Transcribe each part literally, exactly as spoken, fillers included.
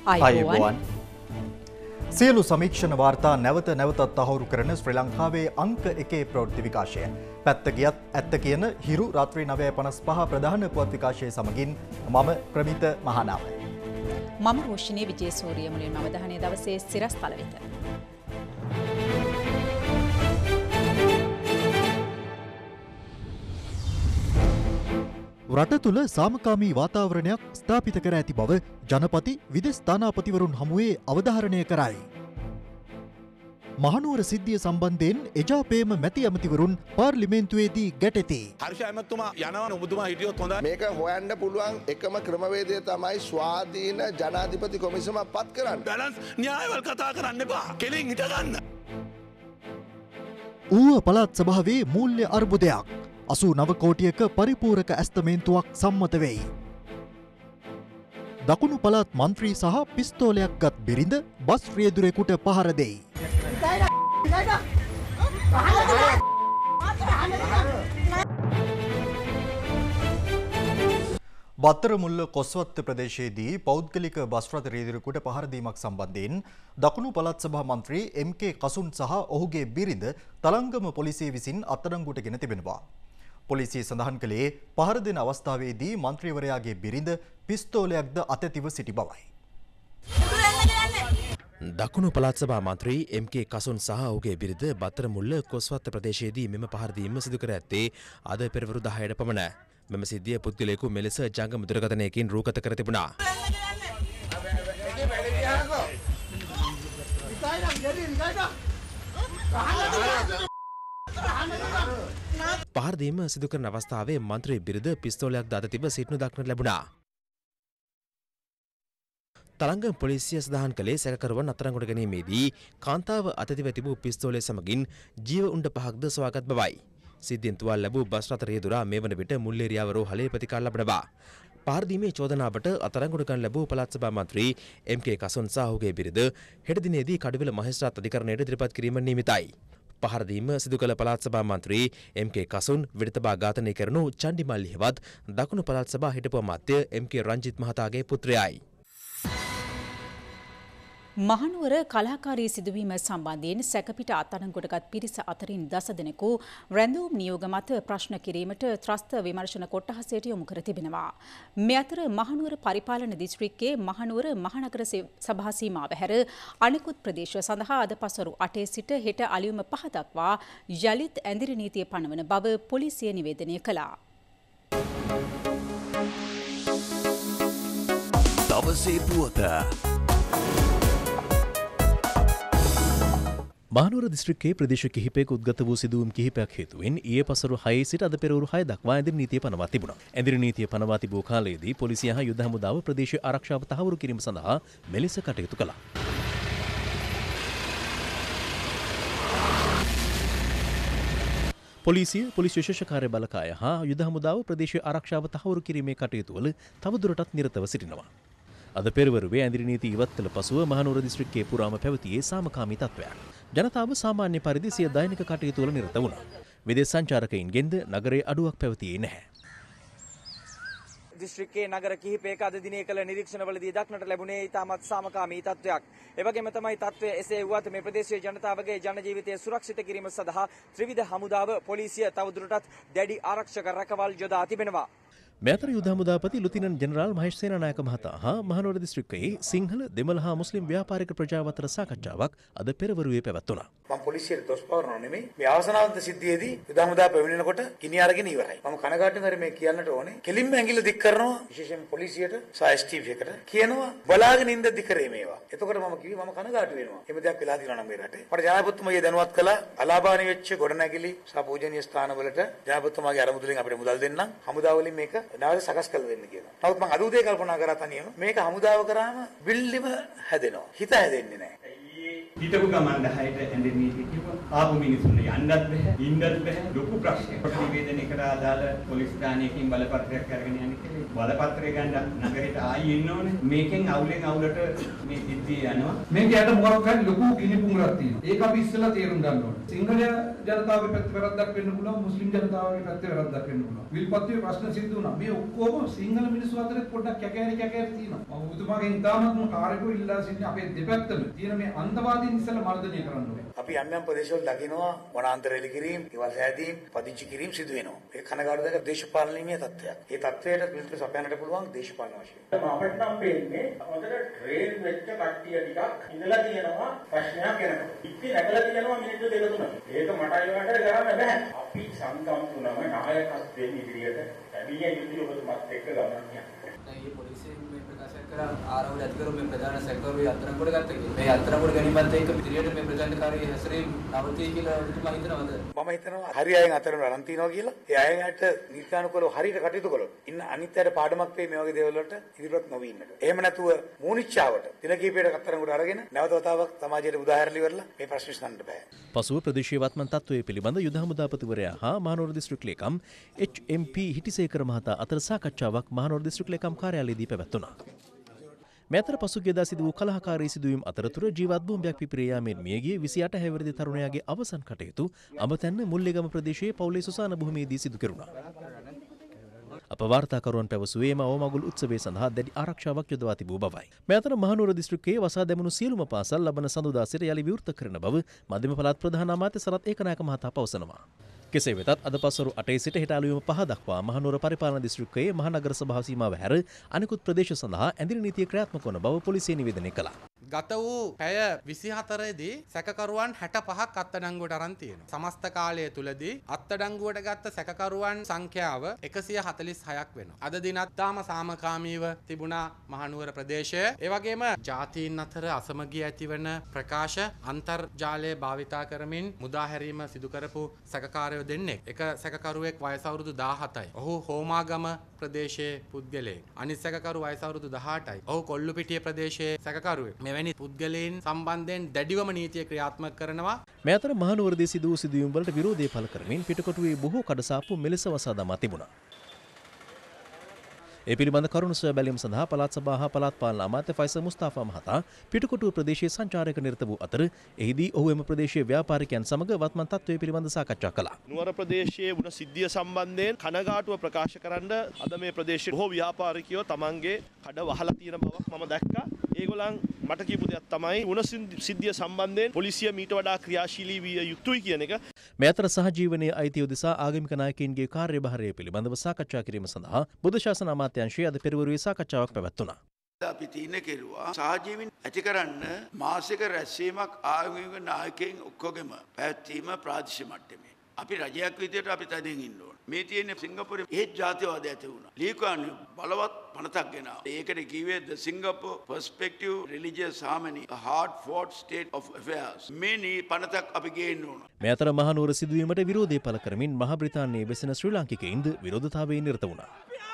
ආයුබෝවන්. සියලු සමීක්ෂණ වාර්තා නැවත නැවතත් තහවුරු කරන ශ්‍රී ලංකාවේ අංක එකේ ප්‍රවෘත්ති විකාශය. පැත්ත ගියත් ඇත්ත කියන හිරු රාත්‍රී නවය පනස් පහ ප්‍රධාන පුවත් විකාශය සමගින් මම ප්‍රමිත මහානාම. මම රෝෂිනී විජේසූරිය. මුලින්ම අවධානය දවසේ සිරස්තල වෙත. රට තුළ සාමකාමී වාතාවරණයක් ස්ථාපිත කර ඇති බව ජනපති විදෙස් තානාපතිවරුන් හමුවේ අවධාරණය කරයි. මහනුවර සිද්ධිය සම්බන්ධයෙන් එජාපේම මැති ඇමතිවරුන් පාර්ලිමේන්තුවේදී ගැටෙති. හර්ෂ ඇමතුමා යනවා ඔබතුමා හිටියොත් හොඳයි. මේක හොයන්න පුළුවන් එකම ක්‍රමවේදය තමයි ස්වාධීන ජනාධිපති කොමිසමක් පත් කරන්න. බැලන්ස් න්‍යායවල් කතා කරන්න එපා. කෙලින් හිට ගන්න. ඌව පළාත් සභාවේ මූල්‍ය අර්බුදයක්. අසූ නව කෝටියක පරිපූරක ඇස්තමේන්තුවක් සම්මත වෙයි. දකුණු පළාත් මන්ත්‍රී සහ පිස්තෝලයක් ගත් බිරිඳ බස් රියදුරෙකුට පහර දෙයි. බත්තරමුල්ල කොස්වත්ත ප්‍රදේශයේදී පෞද්ගලික බස් රථ රියදුරෙකුට පහර දීමක් සම්බන්ධයෙන් දකුණු පළාත් සභා මන්ත්‍රී එම්.කේ. කසුන් සහ ඔහුගේ බිරිඳ තලංගම පොලිසිය විසින් අත්අඩංගුවට ගෙන තිබෙනවා. පොලිසිය සඳහන් කළේ පහර දෙන අවස්ථාවේදී මන්ත්‍රීවරයාගේ බිරිඳ පිස්තෝලයක්ද අතැතිව සිටි බවයි. දකුණු පළාත් සභා මන්ත්‍රී එම්.කේ. කසුන් සහ ඔහුගේ බිරිඳ බත්තරමුල්ල කොස්වත්ත ප්‍රදේශයේදී මෙම පහර දීම සිදු කර ඇත්තේ අද පෙරවරු දහයට පමණ. මෙම සිද්ධිය පුද්ගලයෙකු මෙලෙස ජංගම දුරකථනයකින් රූගත කර තිබුණා. පහර දීම සිදු කරන අවස්ථාවේ මන්ත්‍රී බිරිඳ පිස්තෝලයක් ද අතතිබ සිටිනු දක්නට ලැබුණා. තලංගම පොලිසිය සඳහන් කළේ සැකකරුවන් අත්අඩංගුවට ගැනීමේදී කාන්තාව අතතිව තිබූ පිස්තෝලය සමගින් ජීව උණ්ඩ පහක්ද සොයාගත් බවයි. සිද්ධියෙන් තුවාල ලැබූ බස් රථ රියදුරා මේ වන විට මුල්ලේරියාව රෝහලේ ප්‍රතිකාර ලබනවා. පහර දීමේ චෝදනාවට අත්අඩංගුවට ගන්න ලැබූ පළාත් සභා මන්ත්‍රී එම්.කේ. කසුන් සහ ඔහුගේ බිරිඳ හෙට දිනේදී කඩුවෙල මහේස්ත්‍රාත් අධිකරණයට ඉදිරිපත් කිරීම නියමිතයි. පහර දීම සිදු කළ පළාත් සභා මන්ත්‍රී එම්.කේ. කසුන් විඩතබා ඝාතනය කරනු චණ්ඩිමල්ලි හෙවත් දකුණු පළාත් සභා හිටපු අමාත්‍ය එම්.කේ. රංජිත් මහතාගේ පුත්‍රයයි. මහනුවර කලාකාරී සිදුවීම සම්බන්ධයෙන් සැකපිට අත්අඩංගුවටගත් පිරිස අතරින් දස දෙනෙකු රැඳවුම් නියෝග මත ප්‍රශ්න කිරීමට ත්‍රස්ත විමර්ශන කොට්ටාසයට යොමු කර තිබෙනවා. මේ අතර මහනුවර පරිපාලන දිස්ත්‍රික්කයේ මහනුවර මහනගර සභා සීමාව හැර අනෙකුත් ප්‍රදේශ සඳහා අද පසරු අටේ සිට හෙට අලුයම පහ දක්වා යළිත් ඇඳිරි නීතිය පනවන බව පොලිසිය නිවේදනය කළා. දවසේ පුවත මහනුවර දිස්ත්‍රික්කයේ ප්‍රදේශ කිහිපයක උද්ගත වූ සිදුවීම් කිහිපයක් හේතුවෙන් ඊයේ පසරු හයේ සිට අද පෙරවරු හය දක්වා ඇඳිරි නීතිය පනවා තිබුණා. ඇඳිරි නීතිය පනවා තිබූ කාලයේදී පොලිසිය හා යුද හමුදාව ප්‍රදේශීය ආරක්ෂාව තහවුරු කිරීම සඳහා මෙලෙස කටයුතු කළා. පොලිසිය, පොලිස් විශේෂ කාර්ය බලකාය හා යුද හමුදාව ප්‍රදේශීය ආරක්ෂාව තහවුරු කිරීමේ කටයුතු වල තවදුරටත් නිරතව සිටිනවා. අද පෙරවරුවේ ඇඳිරි නීති ඉවත් කළ පසුව මහනුවර දිස්ත්‍රික්කයේ පුරාම පැවතියේ සාමකාමී තත්ත්වයක්. ජනතාව සාමාන්‍ය පරිදි සිය දෛනික කටයුතු වල නිරත වුණා. විදේශ සංචාරකයින්ගෙන්ද නගරයේ අඩුවක් පැවතියේ නැහැ. දිස්ත්‍රික්කයේ නගර කිහිපයක අද දිනේ කළ නිරීක්ෂණවලදී දක්නට ලැබුණේ ඉතාමත් සාමකාමී තත්ත්වයක්. එවැගේම තමයි තත්ත්වය එසේ වුවත් මේ ප්‍රදේශයේ ජනතාවගේ ජන ජීවිතය සුරක්ෂිත කිරීම සඳහා ත්‍රිවිධ හමුදාව පොලිසිය තවදුරටත් දැඩි ආරක්ෂක රැකවල් යොදා තිබෙනවා. මේ අතර යුද හමුදාපති ලුතිනන්ට් ජෙනරාල් මහේෂ් සේනානායක මහතා හා මහනුවර දිස්ත්‍රික්කයේ සිංහල, දෙමළ හා මුස්ලිම් ව්‍යාපාරික ප්‍රජාව අතර සාකච්ඡාවක් අද පෙරවරුවේ පැවැත්වුණා. මම පොලිසියට දොස් පවරනව නෙමෙයි. මේ අවසනාන්ත සිද්ධියේදී යුද හමුදාව පැමිණෙනකොට ගිනි අරගෙන ඉවරයි. මම කනගාටුවෙන් හරි මේ කියන්නට ඕනේ. කෙලින්ම ඇඟිල්ල දික් කරනවා විශේෂයෙන් පොලිසියට සහ එස් ටී වී එකට කියනවා බලාගෙන ඉඳ දිකරේ මේවා. එතකොට මම කිව්වේ මම කනගාටු වෙනවා. එහෙම දෙයක් වෙලා තියෙනවා නම් මේ රටේ. මට ජනාධිපතිතුමාගේ දැනුවත් කළා අලාභානි වෙච්ච ගොඩනැගිලි සහ පූජනීය ස්ථානවලට ජනාධිපතිතුමාගේ අරමුදලින් අපිට මුදල් දෙන්නම්. හමුදාව වලින් මේක නැවත සකස් කරලා දෙන්න කියලා. නමුත් මම අද උදේ කල්පනා කරා තනියම මේක හමුදාව කරාම බිල්ලිම හැදෙනවා. හිත හැදෙන්නේ නැහැ. හිතපු ගමන් දහයට ඇඳෙන්නේ කිව්වා. ආපු මිනිස්සුන් යන්නත් බැහැ, ඉන්නත් බැහැ. ලොකු ප්‍රශ්නයක්. ප්‍රතිවේදනයකට අදාළ පොලිස් ස්ථානයකින් බලපත්‍රයක් අරගෙන යන්නේ කියලා. බලපත්‍රය ගන්න නගරයට ආයි එන්න ඕනේ. මේකෙන් අවුලෙන් අවුලට මේ සිද්ධිය යනවා. මේක යට මොකක් හරි ලොකු ගිනි පුඟරක් තියෙනවා. ඒක අපි ඉස්සෙල්ලා තේරුම් ගන්න ඕනේ. සිංහල ජනතාවගේ පැත්තේ වැරද්දක් වෙන්න පුළුවන්, මුස්ලිම් ජනතාවගේ පැත්තේ වැරද්දක් වෙන්න පුළුවන්. විල්පත්තුවේ ප්‍රශ්න සිද්ධ වුණා. මේ ඔක්කොම සිංහල මිනිස්සු අතරේ පොඩ්ඩක් කැකෑරි කැකෑරි තියෙනවා. මම ඔබතුමාගෙන් ඉතාමත්ම කාර්යකෝ ඉල්ලා සිටින අපේ දෙපැත්තම තියෙන මේ අන්තවාදීන් ඉස්සෙල්ලා මර්ධනය කරන්න ඕනේ. අපි යම් යම් ප්‍රදේශවල දකිනවා වනාන්තර එලි කිරීම, ඒවල් හැදීම්, පදිංචි කිරීම සිදු වෙනවා. ඒක කනගාටුදායක දේශපාලනීය තත්ත්වයක්. ඒ තත්ත්වයට පිළිතුරු සපයන්නට පුළුවන් දේශපාලන වශයෙන්. අපිට නම් පේන්නේ හොඳට ට්‍රේන් වෙච්ච කට්ටිය ටිකක් ඉඳලා තියෙනවා ප්‍රශ්නයක් එනකොට. ඉතින් නැගලා තියෙනවා මිනිත්තු දෙක තුනක්. ඒක මට අයිවාට කරන්න බෑ. අපි සංගම් තුනම නායකත්වයෙන් ඉදිරියට ලැබිය යුතු ඔබතුමාත් එක්ක ගමන් යනවා. මේ පොලිසියෙන් මේ ප්‍රකාශ කරා ආරවුල ඇතිකරු මේ ප්‍රධාන සැකකරුවේ අත්අඩංගුවට ගත්තා කියලා. මේ අත්අඩංගුවට ගැනීමත් එක්ක ඉදිරියට මේ ප්‍රචණ්ඩකාරී හැසිරීම නවතී කියලා ඔබතුමා හිතනවද? මම හිතනවා හරි අයන් අතරම අරන් තියනවා කියලා. ඒ අයන්ට නීතිකානුකූලව හරියට කටයුතු කළොත් ඉන්න අනිත් අයට පාඩමක් වෙයි මේ වගේ දේවල් වලට ඉදිරියට නොවී ඉන්නට. එහෙම නැතුව මූනිච්චාවට දින කිහිපයකට අත්අඩංගුවට අරගෙන නැවත වතාවක් සමාජයට උදාහරණ ඉවරලා මේ ප්‍රශ්න විසඳන්න බෑ. පසුව ප්‍රදේශීය වත්මන් තත්ත්වයේ පිළිබඳ යුද හමුදාපතිවරයා හා මහනුවර දිස්ත්‍රික් ලේකම් එච් එම් පී හිටිසේකර මහතා අතර සාකච්ඡාවක් මහනුවර දිස්ත්‍රික් ලේකම් කාර්යාලයේදී පැවැත්වුණා. මේ අතර පසුගියදා සිදු වූ කලහකාරී සිදුවීම් අතරතුර ජීවත් බෝම්බයක් පිපිරී යාමෙන් මියගිය විසි අට හැවිරිදි තරුණයාගේ අවසන් කටයුතු අඹතැන්න මුල්ලේගම ප්‍රදේශයේ පවුලේ සුසාන භූමියේදී සිදු කෙරුණා. අප වාර්තාකරුවන් පැවසුවේ එම අවමගුල් උත්සවය සඳහා දැඩි ආරක්ෂාවක් යොදවා තිබූ බවයි. මේ අතර මහනුවර දිස්ත්‍රික්කයේ වසා දැමුණු සියලුම පාසල් ලබන සඳුදා සිට යලි විවෘත කරන බව මධ්‍යම පළාත් ප්‍රධාන අමාත්‍ය සරත් ඒකනායක මහතා පවසනවා. කෙසේ වෙතත් අද පසරු අටේ සිට හෙට අලුයම පහ දක්වා මහනුවර පරිපාලන දිස්ත්‍රික්කයේ මහනගර සභාව සීමාව හැර අනිකුත් ප්‍රදේශ සඳහා ඇඳිරි නීතිය ක්‍රියාත්මක වන බව පොලිසිය නිවේදනය කළා. ගත වූ පැය විසිහතරේදී සැකකරුවන් හැට පහක් අත්අඩංගුවට අරන් තියෙනවා. සමස්ත කාලය තුලදී අත්අඩංගුවට ගත්ත සැකකරුවන් සංඛ්‍යාව එකසිය හතළිස් හයක් වෙනවා. අද දිනත් තාම සාමකාමීව තිබුණා මහනුවර ප්‍රදේශය. ඒ වගේම ජාතීන් අතර අසමගිය ඇතිවන ප්‍රකාශ අන්තර්ජාලය භාවිතා කරමින් මුදා හැරීම සිදු කරපු සැකකාරයෝ දෙන්නෙක්. එක සැකකරුවෙක් වයස අවුරුදු දාහතයි. ඔහු හෝමාගම ප්‍රදේශයේ පුද්ගලයෙක්. අනිත් සැකකරු වයස අවුරුදු දහඅටයි. ඔහු කොල්ලුපිටිය ප්‍රදේශයේ සැකකරුවෙක්. මෙවැනි පුද්ගලයන් සම්බන්ධයෙන් දැඩිවම නීතිය ක්‍රියාත්මක කරනවා. මේ අතර මහනුවරදී සිදු වූ සිදුවීම් වලට විරෝධය පළ කරමින් පිටකොටුවේ බොහෝ කඩසාප්පු මෙලෙස වසා දමා තිබුණා. ඒ පිළිබඳ කරුණු සොයා බැලීම සඳහා පළාත් සභා හා පළාත් පාලන අමාත්‍ය ෆයිසල් මුස්තාෆා මහතා පිටකොටුව ප්‍රදේශයේ සංචාරයක නිරත වූ අතර එහිදී ඔහු එම ප්‍රදේශයේ ව්‍යාපාරිකයන් සමග වත්මන් තත්ත්වය පිළිබඳ සාකච්ඡා කළා. නුවර ප්‍රදේශයේ වුණ සිද්ධිය සම්බන්ධයෙන් කනගාටුව ප්‍රකාශ කරන්න අද මේ ප්‍රදේශයේ බොහෝ ව්‍යාපාරිකයෝ තමන්ගේ කඩ වහලා තියෙන බවක් මම දැක්කා. ඒගොල්ලන් මට කියපු දෙයක් තමයි වුණ සිද්ධිය සම්බන්ධයෙන් පොලිසිය මීට වඩා ක්‍රියාශීලී විය යුතුයි කියන එක. මේ අතර සහජීවනයේ අයිතිය උදෙසා ආගමික නායකයින්ගේ කාර්යභාරය පිළිබඳව සාකච්ඡා කිරීම සඳහා බුද්ධ ශාසන අමාත්‍යාංශයේ අද පෙරවරුවේ සාකච්ඡාවක් පැවැත්වුණා. අපි තීරණය කෙරුවා සහජීවීන් ඇති කරන්න මාසික රැස්වීමක් ආගමික නායකයින් ඔක්කොගෙම පැවැත්වීම ප්‍රාදේශීය මට්ටමේ. අපි රජයක් විදියට අපි තදින් ඉන්න ඕන. මේ තියෙන සිංගප්පූරේ හේත් ජාතිවාදය ඇති වුණා. ලීකුවන් බලවත් පනතක් ගෙනාවා. ඒකට කිව්වේ the Singapore Perspective Religious Harmony, a hard-fought state of affairs. මේ නී පනතක් අපි ගේන්න ඕන. මේ අතර මහනුවර සිදුවීමට විරෝධය පළ කරමින් මහ බ්‍රිතාන්‍යයේ වෙසෙන ශ්‍රී ලාංකිකයින්ද විරෝධතාවයෙන් නිරත වුණා.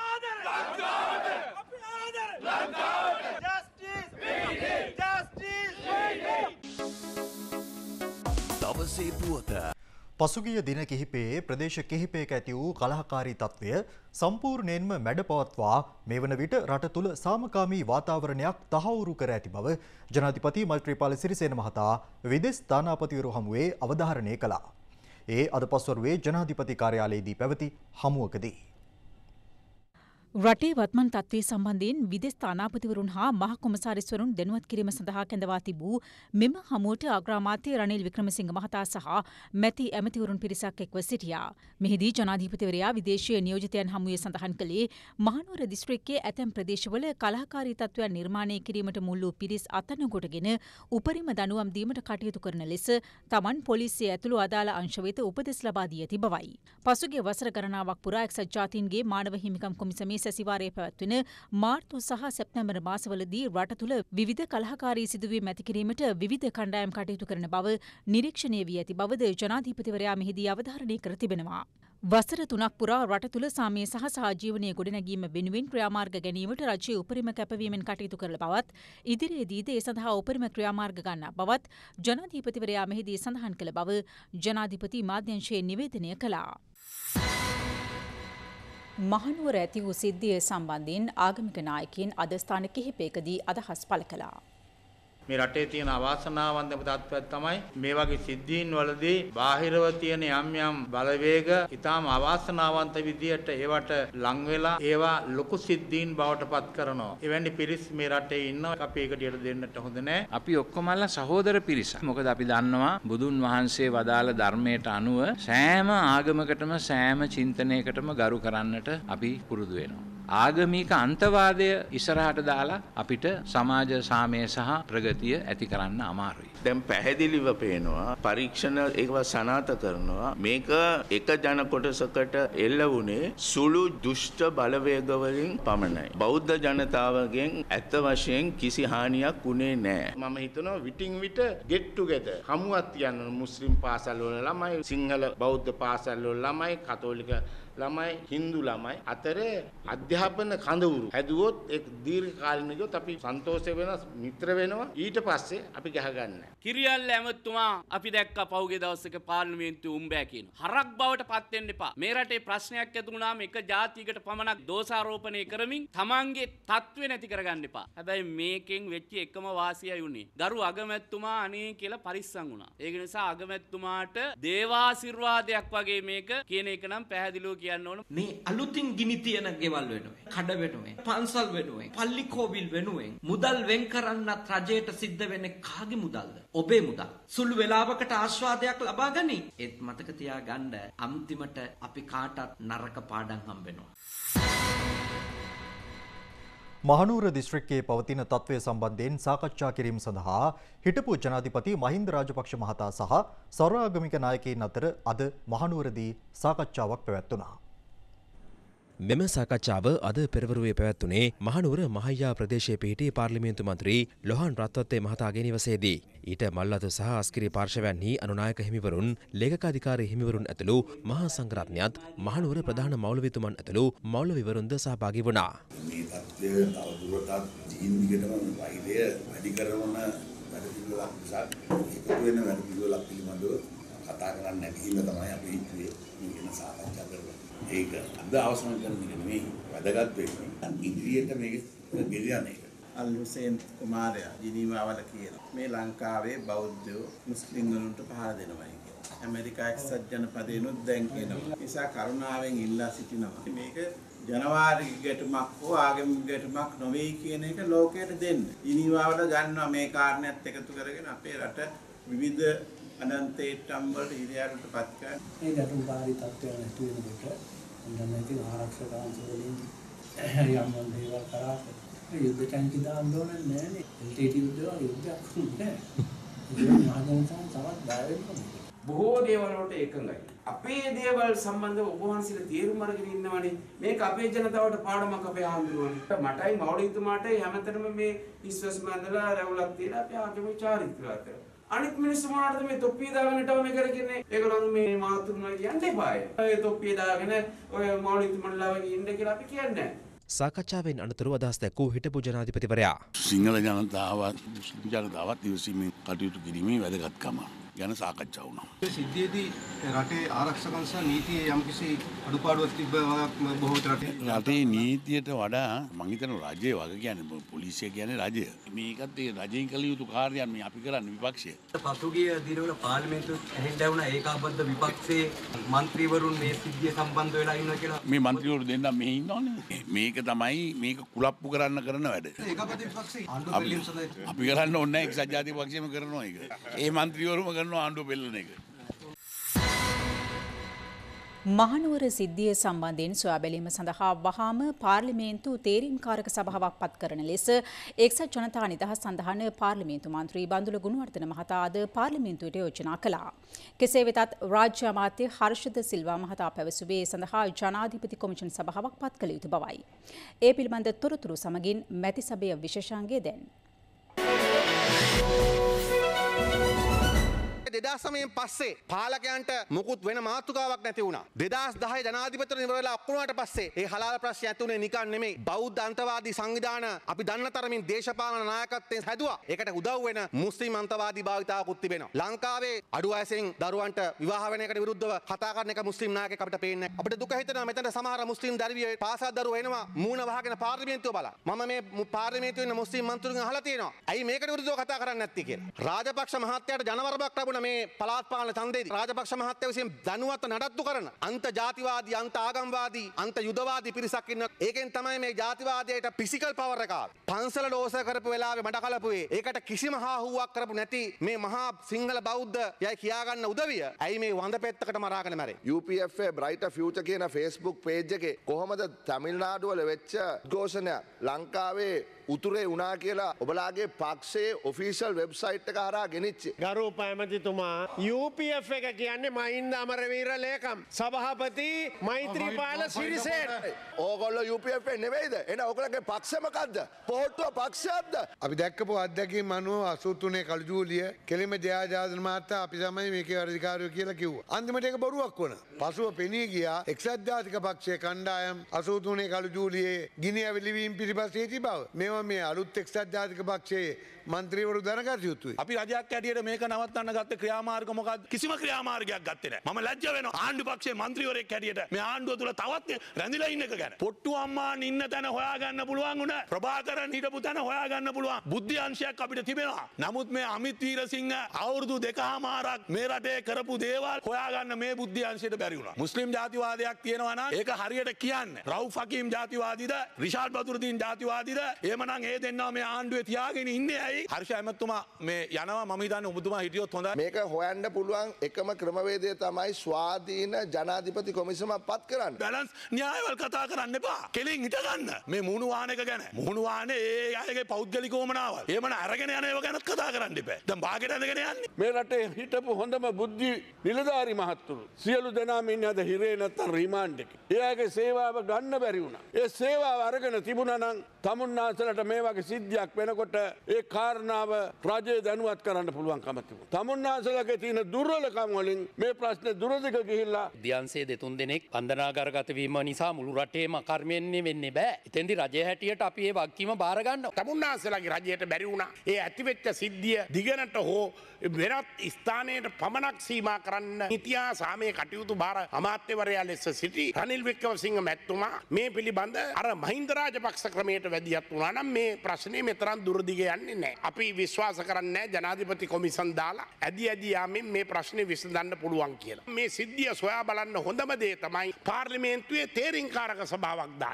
දවසේ පුවත පසුගිය දින කිහිපයේ ප්‍රදේශ කිහිපයක ඇති වූ කලහකාරී තත්ත්වය සම්පූර්ණයෙන්ම මැඩපවත්වා මේ වන විට රට තුළ සාමකාමී වාතාවරණයක් තහවුරු කර ඇති බව ජනාධිපති මෛත්‍රීපාල සිරිසේන මහතා විදෙස් තානාපතිවරු හමුවේ අවධාරණය කළා. ඒ අද පස්වරුවේ ජනාධිපති කාර්යාලයේදී පැවති හමුවකදී රටේ වත්මන් තත්ත්වය සම්බන්ධයෙන් විදෙස් තානාපතිවරුන් හා මහ කොමසාරිස්වරුන් දැනුවත් කිරීම සඳහා කැඳවා තිබූ මෙම හමුවට අග්‍රාමාත්‍ය රනිල් වික්‍රමසිංහ මහතා සහ මැති ඇමතිවරුන් පිරිසක් එක්ව සිටියා. මෙහිදී ජනාධිපතිවරයා විදේශීය නියෝජිතයන් හමුවේ සඳහන් කළේ මහනුවර දිස්ත්‍රික්කයේ ඇතැම් ප්‍රදේශවල කලහකාරී තත්ත්වයන් නිර්මාණය කිරීමට මුල් වූ පිරිස් අත්අඩංගුවටගෙන උපරිම දඬුවම් දීමට කටයුතු කරන ලෙස තමන් පොලිසිය ඇතුළු අදාළ අංශ වෙත උපදෙස් ලබා දී ඇති බවයි. පසුගිය වසර ගණනාවක් පුරා එක්සත් ජාතීන්ගේ මානව හිමිකම් කොමිසමේ සැසිවාරයේ පැවැත්වෙන මාර්තු සහ සැප්තැම්බර් මාසවලදී රට තුළ විවිධ කලහකාරී සිදුවීම් ඇති කිරීමට විවිධ කණ්ඩායම් කටයුතු කරන බව නිරීක්ෂණය වී ඇති බවද ජනාධිපතිවරයා මෙහිදී අවධාරණය කර තිබෙනවා. වසර තුනක් පුරා රට තුළ සාමය සහ සහජීවනය ගොඩනැගීම වෙනුවෙන් ක්‍රියාමාර්ග ගැනීමට රජය උපරිම කැපවීමෙන් කටයුතු කරන බවත් ඉදිරියේදීද ඒ සඳහා උපරිම ක්‍රියාමාර්ග ගන්නා බවත් ජනාධිපතිවරයා මෙහිදී සඳහන් කළ බව ජනාධිපති මාධ්‍යංශයේ නිවේදනය කළා. මහනුවර ඇති වූ සිද්ධිය සම්බන්ධයෙන් ආගමික නායකයින් අද ස්ථාන කිහිපයකදී අදහස් පළ කළා. මේ රටේ තියෙන අවාසනාවන්තම තත්ත්වයක් තමයි මේ වගේ සිද්ධීන් වලදී බාහිරව තියෙන යම් යම් බලවේග ඊටාම අවාසනාවන්ත විදියට ඒවට ලං වෙලා ඒවා ලොකු සිද්ධීන් බවට පත් කරනවා. එවැනි පිරිස් මේ රටේ ඉන්නවා. අපි ඒකට දෙන්නට හොඳ නැහැ. අපි ඔක්කොමලා සහෝදර පිරිසක්. මොකද අපි දන්නවා බුදුන් වහන්සේ වදාළ ධර්මයට අනුව සෑම ආගමකටම සෑම චින්තනයකටම ගරු කරන්නට අපි පුරුදු වෙනවා. ආගමික අන්තවාදය ඉස්සරහට දාලා අපිට සමාජ සාමය සහ ප්‍රගතිය ඇති කරන්න අමාරුයි. දැන් පැහැදිලිව පේනවා පරීක්ෂණ ඒකව සනාත කරනවා මේක එක ජන කොටසකට එල්ල වුණේ සුළු දුෂ්ට බලවේග වලින් පමණයි. බෞද්ධ ජනතාවගෙන් ඇත්ත වශයෙන් කිසි හානියක් වුණේ නැහැ. මම හිතනවා විටින් විට get together හමුවක් තියන්න මුස්ලිම් පාසල් වල ළමයි, සිංහල බෞද්ධ පාසල් වල ළමයි, කතෝලික ළමයි, හින්දු ළමයි අතරේ අධ්‍යාපන කඳවුරු හැදුවොත් ඒක දීර්ඝ කාලිනව අපි සන්තෝෂ වෙනවා, මිත්‍ර වෙනවා. ඊට පස්සේ අපි ගහගන්නේ. කිරියල්ල ඇමතුමා අපි දැක්ක පහුගිය දවසක පාර්ලිමේන්තුවේ උම්බෑ කියන. හරක් බවට පත් වෙන්න එපා. මේ රටේ ප්‍රශ්නයක් ඇති වුණාම එක ජාතියකට පමණක් දෝෂාරෝපණය කරමින් තමන්ගේ තත්ත්වෙ නැති කරගන්න එපා. හැබැයි මේකෙන් වෙච්ච එකම වාසියයි උනේ. ගරු අගමැතිතුමා අනේ කියලා පරිස්සම් වුණා. ඒක නිසා අගමැතිතුමාට දේවාශිර්වාදයක් වගේ මේක කියන එක නම් පැහැදිලිව කියන්න ඕන. මේ අලුතින් ගිනි තියන ගෙවල් වෙනුවෙන්, කඩ වෙනුවෙන්, පන්සල් වෙනුවෙන්, පල්ලි කෝවිල් වෙනුවෙන් මුදල් වෙන් කරන්නත් රජයට සිද්ධ වෙන්නේ කාගේ මුදල්ද? ඔබේ මුදල්. සුළු වේලාවකට ආස්වාදයක් ලබා ගනි. ඒත් මතක තියාගන්න අන්තිමට අපි කාටත් නරක පාඩම් හම්බ වෙනවා. මහනුවර දිස්ත්‍රික්කයේ පවතින තත්ත්වය සම්බන්ධයෙන් සාකච්ඡා කිරීම සඳහා හිටපු ජනාධිපති මහින්ද රාජපක්ෂ මහතා සහ සර්වාගමික නායකයින් අතර අද මහනුවරදී සාකච්ඡාවක් පැවැත්වුණා. මෙම සාකච්ඡාව අද පෙරවරුවේ පැවැත්වුණේ මහනුවර මහයියා ප්‍රදේශයේ පිහිටි පාර්ලිමේන්තු මන්ත්‍රී ලොහන් රත්වත්තේ මහතාගේ නිවසේදී. ඊට මල්ලතු සහ අස්කිරි පාර්ශවයන්හි අනුනායක හිමිවරුන්, ලේකකාධිකාරී හිමිවරුන් ඇතුළු මහා සංඝරත්නයත් මහනුවර ප්‍රධාන මෞලවිතුමන් ඇතුළු මෞලවිවරුන්ද සහභාගී වුණා. මේ තත්ත්වය තවදුරටත් ජීන් දිගටම වෛරය වැඩි කරන වැඩ පිළිවෙලක් නිසා එකතු වෙන වැඩ පිළිවෙලක් පිළිබඳව කතා කරන්න නැතිව තමයි අපි හිතුවේ මේ ගැන සාකච්ඡා කරන්නේ. ඒක අද අවසන් කරන එක නෙමෙයි වැදගත් වෙන්නේ. ඉදිරියට මේක ගෙනියන එක. අල් හුසේන් කුමාරයා ජිනීවාවල කියනවා මේ ලංකාවේ බෞද්ධයෝ මුස්ලිම් වලට පහර දෙනවායි කියලා. ඇමරිකා එක්සත් ජනපදයෙන්ුත් දැන් කියනවා. නිසා කරුණාවෙන් ඉල්ලා සිටිනවා. මේක ජනවාරි ගැටුමක් හෝ ආගමික ගැටුමක් නොවේ කියන එක ලෝකයට දෙන්න. ජිනීවාවල ගන්නවා මේ කාරණේත් එකතු කරගෙන අපේ රට විවිධ අනන්තේටම් වලට හිරියාරට පත් කරන. මේ ගැටුම්කාරී තත්ත්වයන් ඇති වෙනකොට අන්න ඉතින් ආරක්ෂක අංශවලින් යම් යම් දේවල් කරා යුද්ධ ටැංකි දාන්න ඕනේ නෑනේ. එල්ටීටී යුද්ධ යුද්ධයක් නෑ. ඒක මහජනතාව තවත් බය වෙනවා. බොහෝ දේවල් වලට එකඟයි. අපේ දේවල් සම්බන්ධව ඔබ වහන්සේලා තීරුම් අරගෙන ඉන්නවනේ. මේක අපේ ජනතාවට පාඩමක් අපේ ආන්දෝලනයට. මටයි මෞලිකතුමාටයි හැමතැනම මේ විශ්වාස මැදලා රැවුලක් තියලා අපි ආගමික චාරිත්‍රාත් කරා. අනිත් මිනිස්සු මොනවටද මේ තොප්පිය දාගෙන ටව මේ කරගෙන ඒගොල්ලෝ මේ මාතුරුනා කියන්න එපාය. ඔය තොප්පිය දාගෙන ඔය මෞලිකතුමාලා වගේ ඉන්න කියලා අපි කියන්නේ නැහැ. සාකච්ඡාවෙන් අනතුරුව අදහස් දැක්වූ හිටපු ජනාධිපතිවරයා සිංහල ජනතාවත් මුස්ලිම් ජනතාවත් ඉවසීමෙන් කටයුතු කිරීමේ වැදගත්කම ගැන සාකච්ඡා වුණා. මේ සිද්ධියේදී රටේ ආරක්ෂක අංශ නීතියේ යම්කිසි අඩුපාඩුවක් තිබ්බ බොහෝ රටේ රටේ නීතියට වඩා මම හිතනවා රජය වගේ කියන්නේ පොලිසිය කියන්නේ රජය. මේකත් ඒ රජයෙන් කළ යුතු කාර්යයන් මේ අපි කරන්නේ විපක්ෂය. පසුගිය දිනවල පාර්ලිමේන්තුවේ ඇහෙන්න වුණා ඒකාබද්ධ විපක්ෂයේ മന്ത്രിවරුන් මේ සිද්ධිය සම්බන්ධ වෙලා ඉන්නවා කියලා. මේ മന്ത്രിවරු දෙන්නා මෙහි ඉන්නවනේ. මේක තමයි මේක කුලප්පු කරන්න කරන වැඩ. ඒකාබද්ධ විපක්ෂයේ ආණ්ඩුව පිළිම සඳහා අපි කරන්න ඕනේ නැහැ එක්සත් ජාතික පක්ෂයම කරනවා ඒක. ඒ മന്ത്രിවරුම කරනවා ආණ්ඩුව පෙළන එක. මහනුවර සිද්ධිය සම්බන්ධයෙන් සොයා බැලීම සඳහා වහාම පාර්ලිමේන්තු තේරීම්කාරක සභාවක් පත් කරන ලෙස එක්සත් ජනතා නිදහස් සඳහන පාර්ලිමේන්තු මන්ත්‍රී බන්දුල ගුණවර්ධන මහතා අද පාර්ලිමේන්තුවට යෝජනා කළා. කෙසේ වෙතත් රාජ්‍ය අමාත්‍ය හර්ෂද සිල්වා මහතා පැවසුවේ සඳහා ජනාධිපති කොමිෂන් සභාවක් පත් කළ යුතු බවයි. ඒ පිළිබඳ තොරතුරු සමගින් මැති සභය විශේෂාංගය දැන්. දෙදාස් නවයෙන් පස්සේ පාලකයන්ට මුකුත් වෙන මාතෘකාවක් නැති වුණා. දෙදාස් දහය ජනාධිපතිවරණ ඉවර වෙලා ඔක්කොමකට පස්සේ ඒ හලාල ප්‍රශ්නය ඇති වුණේ නිකන් නෙමෙයි. බෞද්ධ අන්තවාදී සංවිධාන අපි දන්න තරමින් දේශපාලන නායකත්වයෙන් හැදුවා. ඒකට උදව් වෙන මුස්ලිම් අන්තවාදී භාවිතාවකුත් තිබෙනවා. ලංකාවේ අඩු වයසෙන් දරුවන්ට විවාහ වෙන එකට විරුද්ධව කතා කරන එක මුස්ලිම් නායකයෙක් අපිට පේන්නේ නැහැ. අපිට දුක හිතෙනවා මෙතන සමහර මුස්ලිම් දරුවියෝ පාසල් දරුවෝ එනවා මූණ වහගෙන පාර්ලිමේන්තුව බලන්න. මම මේ පාර්ලිමේන්තුවේ ඉන්න මුස්ලිම් මන්ත්‍රීතුන් අහලා තියෙනවා. ඇයි මේකට විරුද්ධව කතා කරන්නේ නැත්තේ කියලා. රාජපක්ෂ මහත්තයාට ජනවරමක් ලැබුණ මේ පළාත් පාලන ඡන්දයේදී රාජපක්ෂ මහත්තයා විසින් දැනුවත් නඩත්තු කරන අන්ත ජාතිවාදී අන්ත ආගම්වාදී අන්ත යුදවාදී පිරිසක් ඉන්න. ඒකෙන් තමයි මේ ජාතිවාදයට ෆිසිකල් පවර් එක ආවේ. පන්සල ඩෝස කරපු වෙලාවේ මඩ කලපුවේ. ඒකට කිසිම හාහුවක් කරපු නැති මේ මහා සිංහල බෞද්ධ යයි කියාගන්න උදවිය. ඇයි මේ වඳ පෙත්තකට මරාගෙන මැරේ? U P F A Brighter Future කියන Facebook page එකේ කොහොමද තමිල්නාඩු වල වෙච්ච උද්ඝෝෂණය ලංකාවේ උතුරේ වුණා කියලා ඔබලාගේ පක්ෂයේ ඔෆිෂල් වෙබ්සයිට් එක හරහා ගෙනිච්චේ. ගරු උපැමතිතුමා U P F එක කියන්නේ මහින්ද අමරවීර ලේකම් සභාපති මෛත්‍රීපාල සිරිසේන. ඕගොල්ලෝ U P F නෙවෙයිද? එහෙනම් ඔයගොල්ලෝගේ පක්ෂ මොකද්ද? පොහොට්ටුව පක්ෂයක්ද? අපි දැක්කපු අත්දැකීම් අනුව අසූ තුනේ කළු ජූලිය කෙලිම ජයජාදන මහතා අපි තමයි මේකේ වැඩිකාරයෝ කියලා කිව්වා. අන්තිමට ඒක බොරුවක් වුණා. පසුව පෙනී ගියා එක්සත් ජාතික පක්ෂයේ කණ්ඩායම් අසූ තුනේ කළු ජූලියේ ගිනි ඇවිලවීම පිටිපස්සේ සිටි බව. මේවා මේ අලුත් එක්සත් ජාතික පක්ෂයේ මන්ත්‍රීවරු දැනගත යුතුයි. අපි රජයක් ඇටියට මේක නවත්තන්න ගත්ත ක්‍රියාමාර්ග මොකක්ද? කිසිම ක්‍රියාමාර්ගයක් ගත්තේ නැහැ. මම ලැජ්ජ වෙනවා ආණ්ඩු පක්ෂයේ මන්ත්‍රීවරයෙක් ඇටියට මේ ආණ්ඩුව තුල තවත් රැඳිලා ඉන්න එක ගැන. පොට්ටු අම්මාන් ඉන්න තැන හොයාගන්න පුළුවන් වුණා. ප්‍රභාකරන් හිටපු තැන හොයාගන්න පුළුවන්. බුද්ධි අංශයක් අපිට තිබෙනවා. නමුත් මේ අමිත් වීරසිංහ අවුරුදු දෙකමාරක් මේ රටේ කරපු දේවල් හොයාගන්න මේ බුද්ධි අංශයට බැරි වුණා. මුස්ලිම් ජාතිවාදයක් තියෙනවා නම් ඒක හරියට කියන්න. රවුෆ් හකීම් ජාතිවාදීද? රිෂාඩ් බදුරුදීන් ජාතිවාදීද? එහෙමනම් ඒ දෙන්නා මේ ආණ්ඩුවේ තියාගෙන ඉන්නේ ඇයි? හර්ෂ ඇමතුමා මේ යනවා මම හිතන්නේ ඔබතුමා හිටියොත් හොඳයි. මේක හොයන්න පුළුවන් එකම ක්‍රමවේදය තමයි ස්වාධීන ජනාධිපති කොමිසමක් පත් කරන්න. බැලන්ස් න්‍යායවල කතා කරන්න එපා. කෙලින් හිට ගන්න. මේ මුහුණු වාහන එක ගැන. මුහුණු වාහනේ ඒ අයගේ පෞද්ගලික ඕමනාවල්. එහෙමනම් අරගෙන යන ඒවා ගැනත් කතා කරන්න එපා. දැන් බාගෙට ඇඳගෙන යන්නේ. මේ රටේ හිටපු හොඳම බුද්ධි නිලධාරි මහත්තුරු සියලු දෙනාම ඉන්නේ අද හිරේ නැත්තම් රිමාන්ඩ් එකේ. එයාගේ සේවාව ගන්න බැරි වුණා. ඒ සේවාව අරගෙන තිබුණා නම් තමුන්නාන්සලට මේ වගේ සිද්ධියක් වෙනකොට ඒ කාරණාව රජය දැනුවත් කරන්න පුළුවන්කම තිබුණා. තමුන්නාන්සලගේ තියෙන දුර්වලකම් වලින් මේ ප්‍රශ්නේ දුරදිග ගිහිල්ලා දියන්සේ දෙතුන් දෙනෙක් බන්ධනාගාරගත වීම නිසා මුළු රටේම කර්මෙන්නේ වෙන්නේ බෑ. එතෙන්දි රජය හැටියට අපි ඒ වගකීම බාර ගන්නවා. තමුන්නාන්සලගේ රජයට බැරි වුණා. ඒ ඇතිවෙච්ච සිද්ධිය දිගනට හෝ වෙනත් ස්ථානයට පමණක් සීමා කරන්න නීතියා සාමයේ කටයුතු බාර අමාත්‍යවරයා ලෙස සිටි රනිල් වික්‍රමසිංහ මැතිතුමා මේ පිළිබඳ අර මහින්ද රාජපක්ෂ ක්‍රමයට වැදියත් වුණා නම් මේ ප්‍රශ්නේ මෙතරම් දුරදිග යන්නේ නැහැ. අපි විශ්වාස කරන්නේ නැහැ ජනාධිපති කොමිසම් දාලා ඇදි ඇදි යාමෙන් මේ ප්‍රශ්නේ විසඳන්න පුළුවන් කියලා. මේ සිද්ධිය සොයා බලන්න හොඳම දේ තමයි පාර්ලිමේන්තුවේ තේරීම්කාරක සභාවක් දාන්න.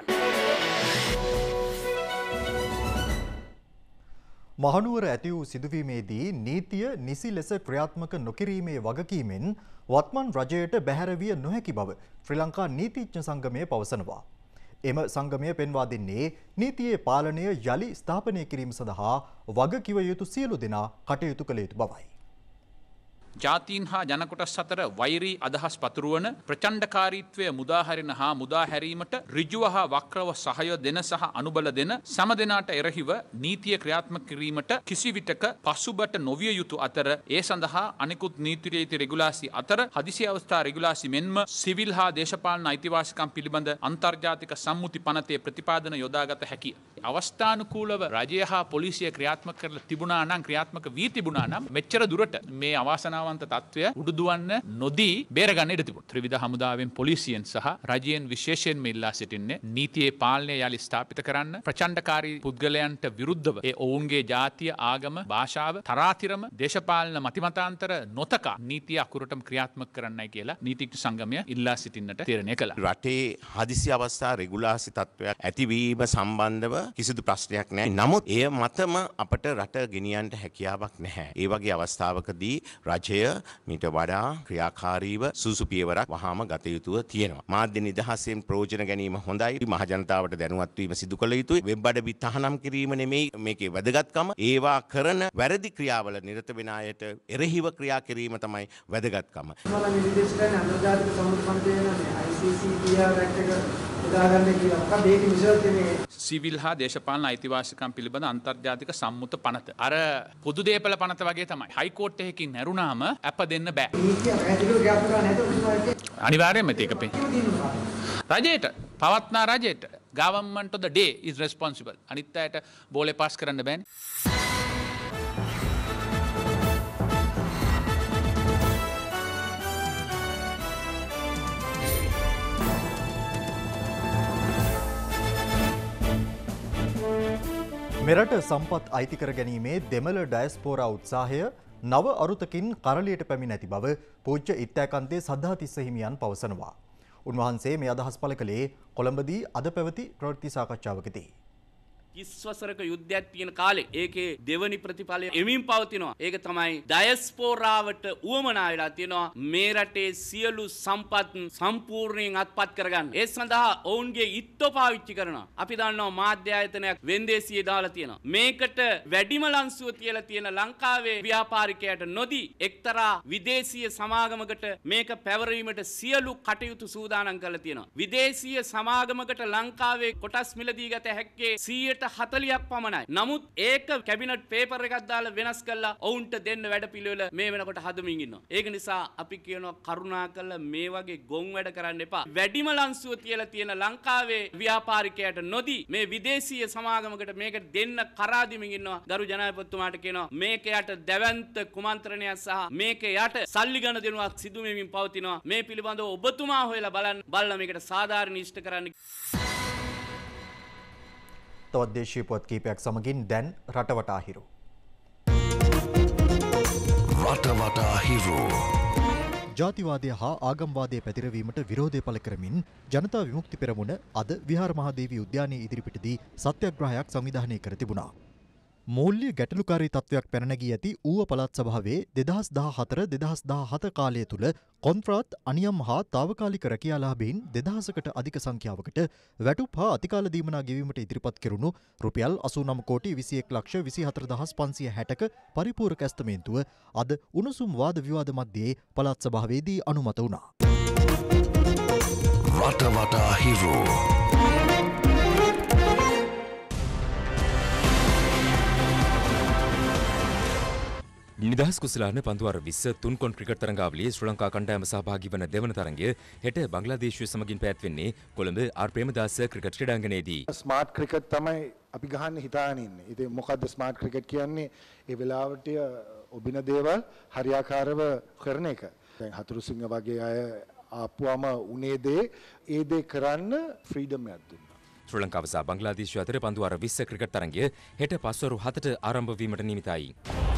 මහනුවර ඇති වූ සිදුවීමේදී නීතිය නිසි ලෙස ක්‍රියාත්මක නොකිරීමේ වගකීමෙන් වත්මන් රජයට බැහැර විය නොහැකි බව ශ්‍රී ලංකා නීතිඥ සංගමය පවසනවා. එම සංගමය පෙන්වා දෙන්නේ නීතියේ පාලනය යළි ස්ථාපනය කිරීම සඳහා වගකිව යුතු සියලු දෙනා කටයුතු කළ යුතු බවයි. ජාතීන් හා ජනකොටස් අතර වෛරී අදහස් පතුරවන ප්‍රචණ්ඩකාරීත්වය මුදාහරින හා මුදාහැරීමට ඍජුව හා වක්‍රව සහාය දෙන සහ අනුබල දෙන සම දෙනාට එරෙහිව නීතිය ක්‍රියාත්මක කිරීමට කිසිවිටක පසුබට නොවිය යුතු අතර ඒ සඳහා අනෙකුත් නීති රීති රෙගුලාසි අතර හදිසි අවස්ථා රෙගුලාසි මෙන්ම සිවිල් හා දේශපාලන අයිතිවාසිකම් පිළිබඳ අන්තර්ජාතික සම්මුති පනතේ ප්‍රතිපාදන යොදාගත හැකිය. අවස්ථානුකූලව රජය හා පොලිසිය ක්‍රියාත්මක කරලා තිබුණා නම් ක්‍රියාත්මක වී තිබුණා නම් මෙච්චර දුරට මේ අවාසනාව තත්ත්වය උඩුදුවන්න නොදී බේරගන්න ඉඩ තිබුණා. ත්‍රිවිධ හමුදාවෙන් පොලිසියෙන් සහ රජයෙන් විශේෂයෙන්ම ඉල්ලා සිටින්නේ නීතියේ පාලනය යලි ස්ථාපිත කරන්න, ප්‍රචණ්ඩකාරී පුද්ගලයන්ට විරුද්ධව ඒ ඔවුන්ගේ ජාතිය, ආගම, භාෂාව, තරාතිරම, දේශපාලන මතිමතාන්තර නොතකා නීතිය අකුරටම ක්‍රියාත්මක කරන්නයි කියලා නීතිඥ සංගමය ඉල්ලා සිටින්නට තීරණය කළා. රටේ හදිසි අවස්ථා රෙගුලාසි තත්ත්වයක් ඇතිවීම සම්බන්ධව කිසිදු ප්‍රශ්නයක් නැහැ. නමුත් එය මතම අපට රට ගෙනියන්න හැකියාවක් නැහැ. ඒ වගේ අවස්ථාවකදී රජය මීට වඩා ක්‍රියාකාරීව සුසු පියවරක් වහාම ගත යුතුව තියෙනවා. මාධ්‍ය නිදහසෙන් ප්‍රයෝජන ගැනීම හොඳයි. මහ ජනතාවට දැනුවත් වීම සිදු කළ යුතුයි. වෙබ් අඩවි තහනම් කිරීම නෙමෙයි මේකේ වැදගත්කම. ඒවා කරන වැරදි ක්‍රියාවල නිරත වෙන අයට එරෙහිව ක්‍රියා කිරීම තමයි වැදගත්කම. මම නිර්දේශ කරන අන්තර්ජාතික සමුද්‍ර පන්තියේ I C C P R Act එක සිවිල් හා දේශපාලන අයිතිවාසිකම් පිළිබඳ අන්තර්ජාතික සම්මුත පනත. අර පොදු දේපල පනත වගේ තමයි. හයිකෝට් එකකින් නැරුණාම අප දෙන්න බෑ. අනිවාර්යයෙන්ම ඒක පේ. රජයට පවත්නා රජයට government of the day is responsible. අනිත් අයට බෝලේ පාස් කරන්න බෑනේ. මෙරට සම්පත් අයිතිකර ගැනීමේ දෙමළ ඩයස්පෝරා උත්සාහය නව අරුතකින් කරලියට පැමිණ ඇති බව පූජ්‍ය ඉත්තෑකන්තේ සද්ධාතිස්ස හිමියන් පවසනවා. උන්වහන්සේ මේ අදහස් පළ කළේ කොළඹදී අද පැවති ප්‍රවෘත්ති සාකච්ඡාවකදී. ඉස්වසරක යුද්ධයක් තියෙන කාලේ ඒකේ දෙවනි ප්‍රතිඵලය එමින් පවතිනවා. ඒක තමයි ඩයස්පෝරාවට උවමනා වෙලා තියෙනවා මේ රටේ සියලු සම්පත් සම්පූර්ණයෙන් අත්පත් කරගන්න. ඒ සඳහා ඔවුන්ගේ ඉත්තෝ පාවිච්චි කරනවා. අපි දන්නවා මාධ්‍ය ආයතනයක් වෙන්දේසියේ දාලා තියෙනවා. මේකට වැඩිම ලන්සුව තියලා තියෙන ලංකාවේ ව්‍යාපාරිකයාට නොදී එක්තරා විදේශීය සමාගමකට මේක පැවරීමට සියලු කටයුතු සූදානම් කරලා තියෙනවා. විදේශීය සමාගමකට ලංකාවේ කොටස් මිලදී ගත හැක්කේ සියයට හතලියක් පමණයි. නමුත් ඒක කැබිනට් පේපර් එකක් දාලා වෙනස් කරලා ඔවුන්ට දෙන්න වැඩපිළිවෙල මේ වෙනකොට හදමින් ඉන්නවා. ඒක නිසා අපි කියනවා කරුණාකරලා මේ වගේ ගොන් වැඩ කරන්න එපා. වැඩිම ලන්සුව තියලා තියෙන ලංකාවේ ව්‍යාපාරිකයාට නොදී මේ විදේශීය සමාගමකට මේක දෙන්න කරාදිමින් ඉන්නවා. ගරු ජනාධිපතිතුමාට කියනවා මේක යට දැවැන්ත කුමන්ත්‍රණයක් සහ මේක යට සල්ලි ගන්න දෙනුවක් සිදු වෙමින් පවතිනවා. මේ පිළිබඳව ඔබතුමා හොයලා බලන්න බලලා මේකට සාධාරණ ඉෂ්ට කරන්න. තවත් දේශීය පුවත් කීපයක් සමගින් දැන් රටවටා හිරු. රටවටා හිරු. ජාතිවාදය හා ආගම්වාදය පැතිරවීමට විරෝධය පළ කරමින් ජනතා විමුක්ති පෙරමුණ අද විහාර මහදේවී උද්‍යානයේ ඉදිරිපිටදී සත්‍යග්‍රහයක් සංවිධානය කර තිබුණා. මූල්‍ය ගැටලුකාරී තත්ත්වයක් පැන නැගී ඇති ඌව පළාත් සභාවේ දෙදහස් දහහතර දෙදහස් දහහත කාලය තුල කොන්ත්‍රාත් අනියම් හා తాවකාලික රැකියාලාභීන් දෙදහසකට අධික සංඛ්‍යාවකට වැටුප් හා අතිකාල දීමනා ගෙවීමට ඉදිරිපත් කෙරුණු රුපියල් අසූ නව කෝටි විසි එක් ලක්ෂ විසිහතර දහස් පන්සිය හැටක පරිපූර්ණ ඇස්තමේන්තුව අද උණුසුම් වාද විවාද මැද්දේ පළාත් සභාවේදී අනුමත වුණා. රටවටා හිරු. නිදහස් කුසලාන පන්දුවර විස්ස තුන්කොන් ක්‍රිකට් තරඟාවලියේ ශ්‍රී ලංකා කණ්ඩායම සහභාගී වන දෙවන තරඟය හෙට බංග්ලාදේශය සමගින් පැවැත්වෙන්නේ කොළඹ ආර් ප්‍රේමදාස ක්‍රිකට් ක්‍රීඩාංගණයේදී. ස්මාර්ට් ක්‍රිකට් තමයි අපි ගහන්න හිතාගෙන ඉන්නේ. ඉතින් මොකද්ද ස්මාර්ට් ක්‍රිකට් කියන්නේ? ඒ වෙලාවට ඔබින දේවල් හරියාකාරව කරන එක. දැන් හතුරුසිංහ වගේ අය ආපුවම උනේ දේ ඒ දේ කරන්න ෆ්‍රීඩම් එකක් දුන්නා. ශ්‍රී ලංකාව සහ බංග්ලාදේශය අතර පන්දුවර විස්ස ක්‍රිකට් තරඟය හෙට පස්වරු හතට ආරම්භ වීමට නියමිතයි.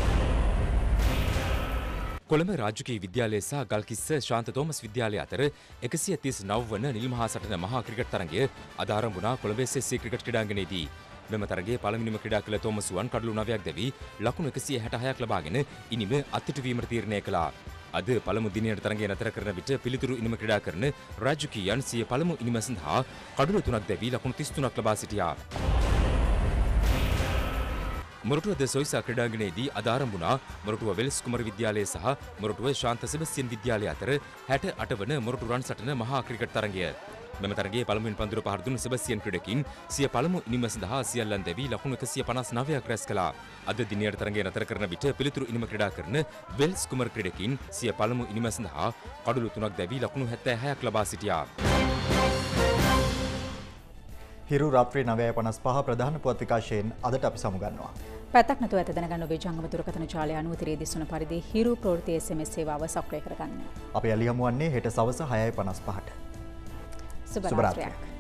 කොළඹ රාජකීය විද්‍යාලය සහ ගල්කිස්ස ශාන්ත තෝමස් විද්‍යාලය අතර එකසිය තිස් නව වන නිල්මහා සටන මහා ක්‍රිකට් තරඟය අද ආරම්භ වුණා Colombo S S C cricket ක්‍රීඩාංගණයේදී. මෙම තරගයේ පළමුවෙනිම ක්‍රීඩා කළ තෝමස් වන් කඩලු නවයක් දැවි ලකුණු එකසිය හැටහයක් ලබාගෙන ඉනිම අත්හිටුවීමට තීරණය කළා. අද පළමු දිනයට තරගය නතර කරන විට පිළිතුරු ඉනිම ක්‍රීඩා කරන රාජකීයන් සිය පළමු ඉනිම සඳහා කඩලු තුනක් දැවි ලකුණු තිස් තුනක් ලබා සිටියා. මොරටුව ද සොයිසා ක්‍රීඩාංගණයේදී අද ආරම්භ වුණා මොරටුව වෙල්ස් කුමර විද්‍යාලය සහ මොරටුව ශාන්ත සෙබස්තියන් විද්‍යාලය අතර හැට අට වන මොරටු රන් සටන මහා ක්‍රිකට් තරගය. මෙම තරගයේ පළමුවෙන් පන්දුර පහර දුන් සෙබස්තියන් ක්‍රීඩකින් සිය පළමු ඉනිම සඳහා සියල්ලන් දැවි ලකුණු එකසිය පනස් නවයක් රැස් කළා. අද දිනයට තරගය නතර කරන විට පිළිතුරු ඉනිම ක්‍රීඩා කරන වෙල්ස් කුමර ක්‍රීඩකින් සිය පළමු ඉනිම සඳහා කඩලු තුනක් දැවි ලකුණු හැත්තෑහයක් ලබා සිටියා. හිරු රාත්‍රී නවය පනස් පහ ප්‍රධාන පුවත් විකාශයෙන් අදට අපි සමුගන්නවා. පැත්තක් නැතුව ඇත දැනගන්න ඔබේ ජංගම දුරකථන ජාලය අනුව තිරේ දිස්වන පරිදි හිරු ප්‍රවෘත්ති එස් එම් එස් සේවාව සක්‍රිය කරගන්න. අපි යලි හමුවන්නේ හෙට සවස හයයි පනස් පහට. සුබ රාත්‍රියක්.